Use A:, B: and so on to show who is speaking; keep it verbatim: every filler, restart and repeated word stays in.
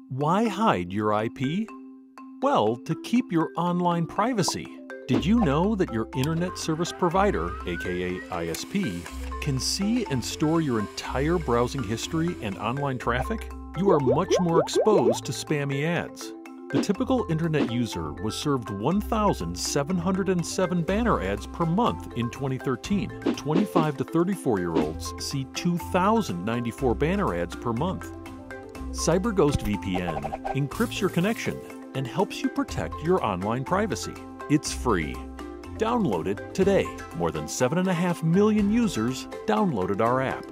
A: Why hide your I P? Well, to keep your online privacy. Did you know that your internet service provider, aka I S P, can see and store your entire browsing history and online traffic? You are much more exposed to spammy ads. The typical internet user was served one thousand seven hundred seven banner ads per month in twenty thirteen. twenty-five to thirty-four-year-olds see two thousand ninety-four banner ads per month. CyberGhost V P N encrypts your connection and helps you protect your online privacy. It's free. Download it today. More than seven point five million users downloaded our app.